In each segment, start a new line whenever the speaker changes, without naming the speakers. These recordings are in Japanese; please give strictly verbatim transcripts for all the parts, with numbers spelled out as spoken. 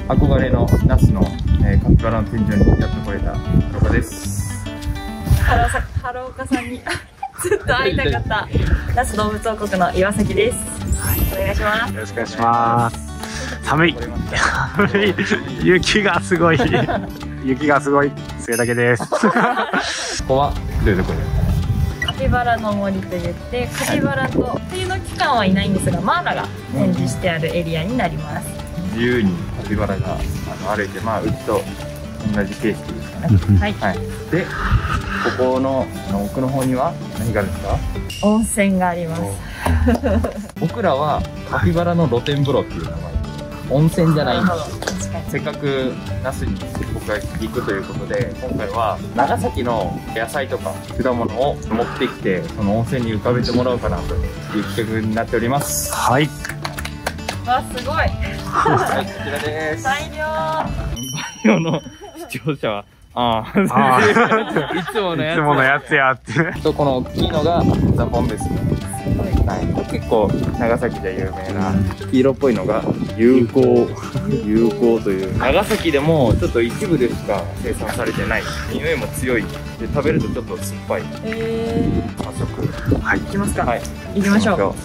憧れの那須の、えー、カピバラの天井にやってこれたロカです。
ハローさ原岡さんにずっと会いたかった那須動物王国の岩崎です。お願いします。
よろしくお願いします。寒い。寒い。雪がすごい。雪がすごい。末竹です。
ここはどういうところ？
カピバラの森といってカピバラと冬の期間はいないんですがマーラが展示してあるエリアになります。
自由にカピバラがあの歩いて、まあうちと同じ形式ですかね。はい、はい、でここの奥の方には何があるんですか？
温泉があります。
僕らはカピバラの露天風呂っていう名前。温泉じゃないんです。せっかく那須に僕が行くということで、今回は長崎の野菜とか果物を持ってきて、その温泉に浮かべてもらおうかなという企画になっております。
はい。
わ、すごい。
はい、こちらです。
大量。
バイオの視聴者は、ああ、いつものやつ。
いつものやつやって。
と、この大きいのがザポンですね。はい、結構長崎で有名な黄色っぽいのが有効有効という長崎でもちょっと一部でしか生産されてない匂いも強いで食べるとちょっと酸っぱい。
えー、
早速
はい
行きますか。
はい、
行きましょう。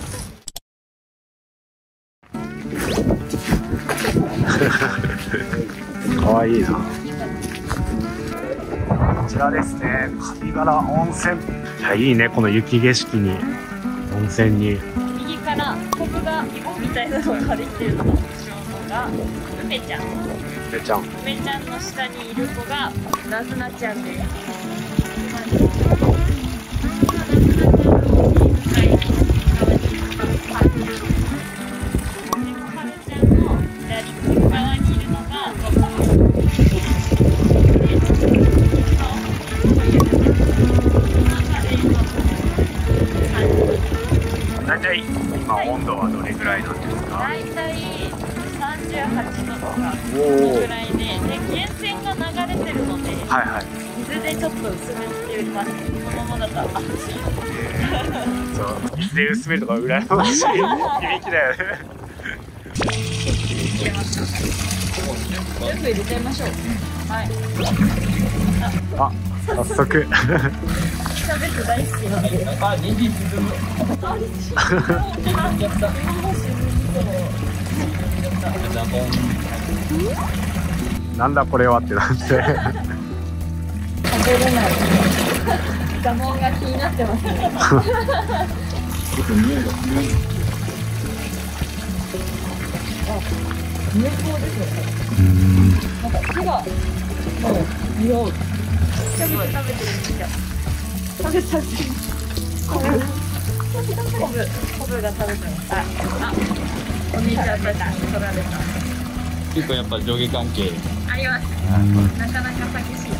かわいいな。こちらですね、カピバラ温泉。いや、いいね、この雪景色に温泉に。
右からコブが芋みたいなのができてるのが梅ちゃん。
梅ちゃん。
梅ちゃんの下にいる子がナズナちゃんです。
大体今温度はどれぐらいなんですか？
大体さんじゅうはちどとかそのぐらいで、で源泉が流れてるので、
はいはい。
水でちょっと薄めてます。このままだと熱い。
そう、水で薄めるとか羨ましい響きだよね。
入れます。全部入れちゃいましょう。はい。
あ、早速。
キャベツ大好きなんで。
あ、人参沈む。
なんだこれはってなって。
食べれない。ガモンが気になってますね。あ、入香ですね。なんか火がもう匂う。キャベツ食べてるんですよ。食べちゃって。コブ、コブが食べてます。あ、あ、お兄ちゃんたちに取られた。
結構やっぱ上下関係
あります。なかなか激しい。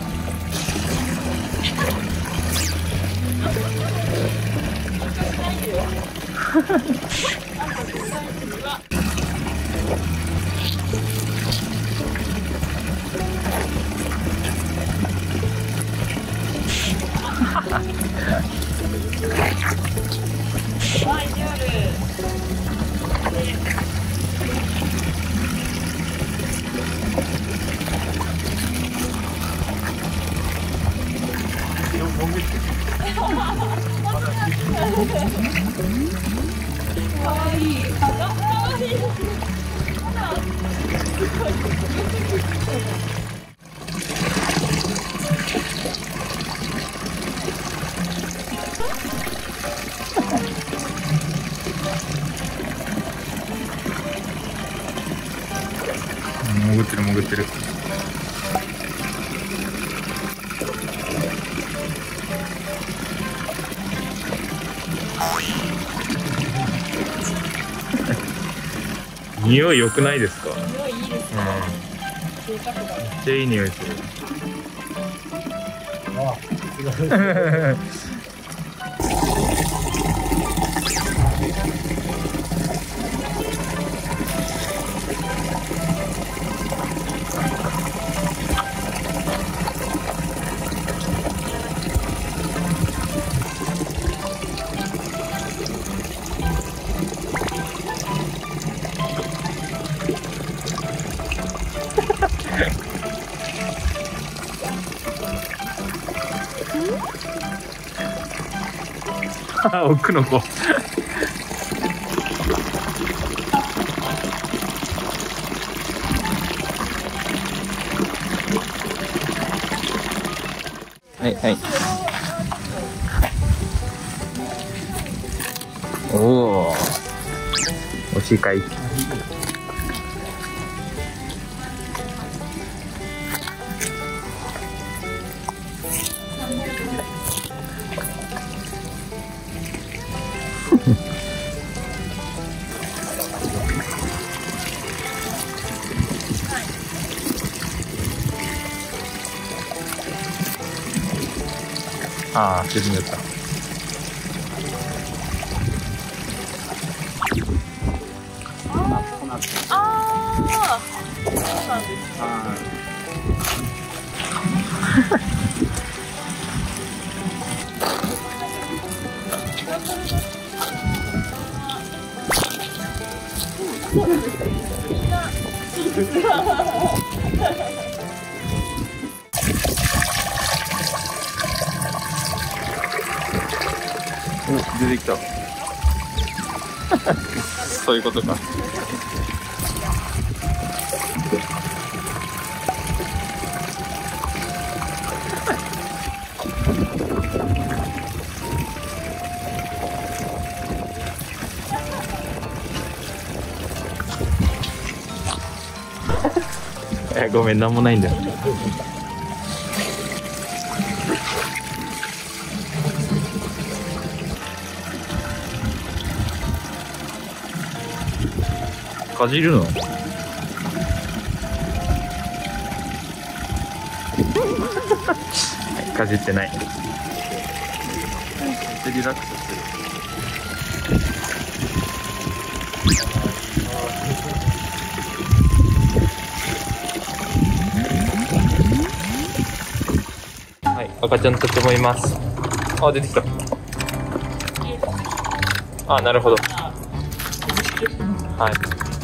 かわいい。かわいい。
潜ってる潜ってる。匂い良くないですか？
匂いいいですね。贅沢だ。
めっちゃいい匂いする。
あ、すごい。
奥の子。はいはい。おお。惜しいかい。ああ、沈んじゃった。
ああ、そうなんです。
お、出てきた。そういうことか。え、ごめん、なんもないんだよ。かじるの？かじってない。めっちゃリラックスしてる。はい、赤ちゃんたちもいます。あ、出てきた。あ、なるほど。はい。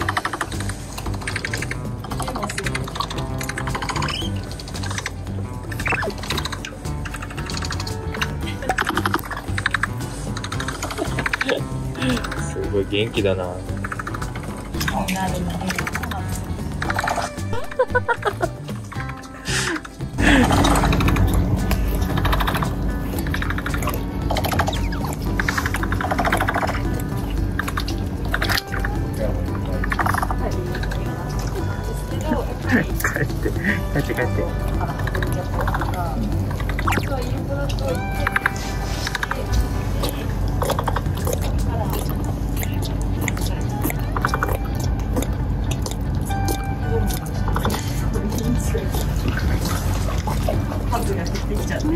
すごい元気だな。帰って帰って帰って。
数が減ってきちゃう。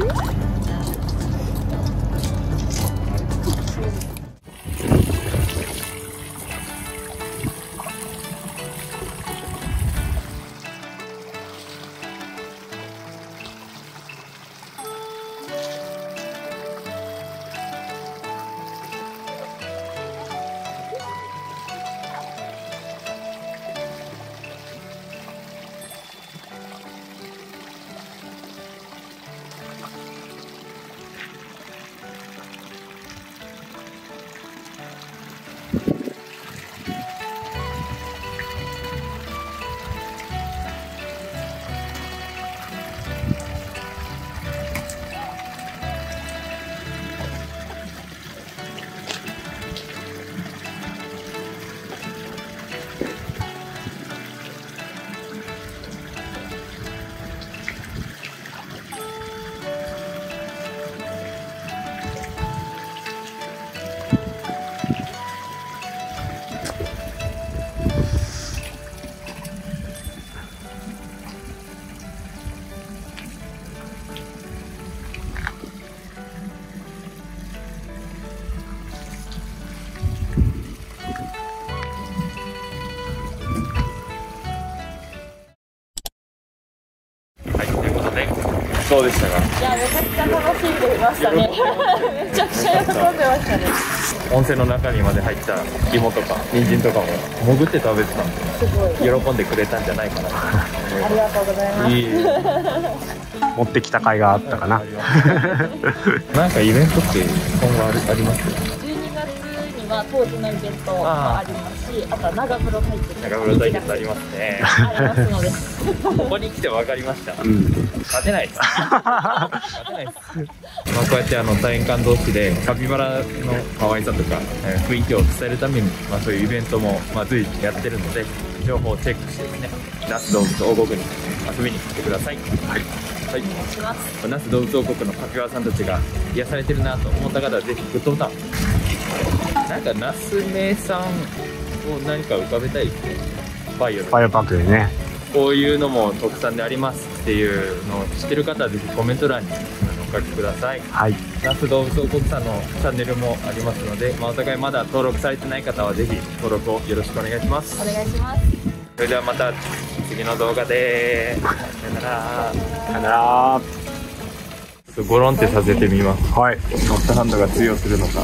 どうでしたか？
いや、めちゃくちゃ楽しんでましたね。めちゃくちゃ喜んでましたね。
温泉の中にまで入った芋とか人参とかも潜って食べてたんで、
すごい。
喜んでくれたんじゃないかなと思います。
ありがとうございます。
いい
持ってきた甲斐があったかな。
なんかイベントって今後ありあります？
じゅうにがつには当時のイベントもありますし、あとは長風呂対決。
長風呂対決ありますね。
ありますので。
ここに来て分かりました。
うん
勝てないです。勝てないです。まあこうやってあの大変感同士でカピバラの可愛さとかえー雰囲気を伝えるために、まあそういうイベントもまあ随時やってるので、情報をチェックしてですね、那須動物王国に遊びに来てください。はい。はい。
お願いします。
那須動物王国のカピバラさんたちが癒されてるなと思った方はぜひグッドボタン。なんか那須名産を何か浮かべたいですね。バイオル。
バイオパックでね。
こういうのも特産でありますっていうのを知ってる方はぜひコメント欄にお書きください。
はい。
那須動物王国さんのチャンネルもありますので、まあ、お互いまだ登録されてない方はぜひ登録をよろしくお願いします。
お願いします。
それではまた次の動画でさよなら。
さよなら。
ちょっとゴロンってさせてみます。
はい。
ノットハンドが通用するのか。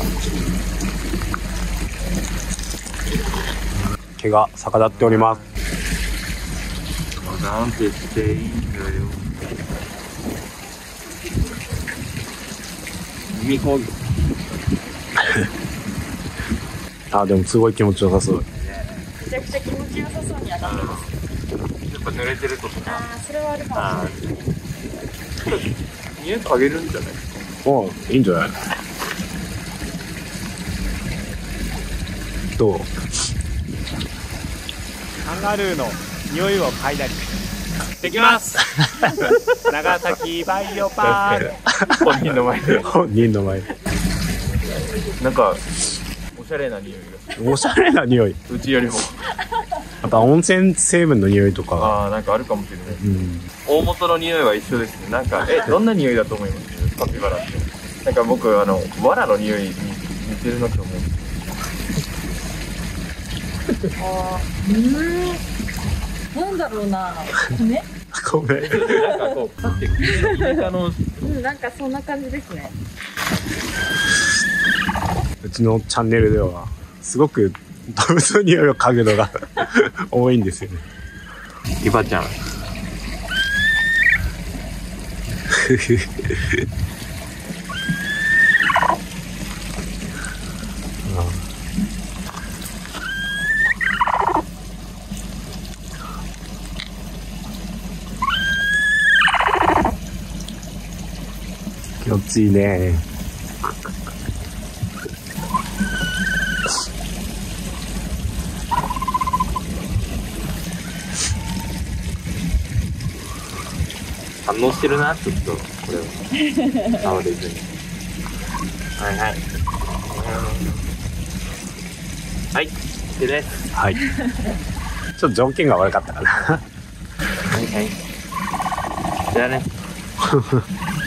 毛が逆立っております。
なんてしていいんだよ。耳こぎ。
あ、でもすごい気持ちよさそう。
めちゃくちゃ気持ちよさそうにはなってます。
やっぱ濡れてるとか。
ああ、それはあるかもしれない。
匂い嗅げるんじゃない？
おう、いいんじゃないどう
カンガルーの匂いを嗅いだりできます長崎バイオパーク
本人の前で。
本人の前。
なんか、おしゃれな匂いが。
おしゃれな匂い。
うちよりも。
やっぱ温泉成分の匂いとか。
ああ、なんかあるかもしれない。
うん。
大元の匂いは一緒ですね。なんか、え、どんな匂いだと思いますカピバラって。なんか僕、あの、藁の匂いに似てるなと思う。
ああ、うーん。なんだろうな。ね。
ごめん。
なんかこう、パってイルカの、
うん、なんかそんな感じですね。
うちのチャンネルでは、すごく動物の匂いを嗅ぐのが多いんですよね。
イバちゃん。
気持ちいいね。
反応してるな、ちょっと、これは。触れずに。はいはい。はい、OKです。
はい。ちょっと条件が悪かったかな。
はいはい。じゃあね。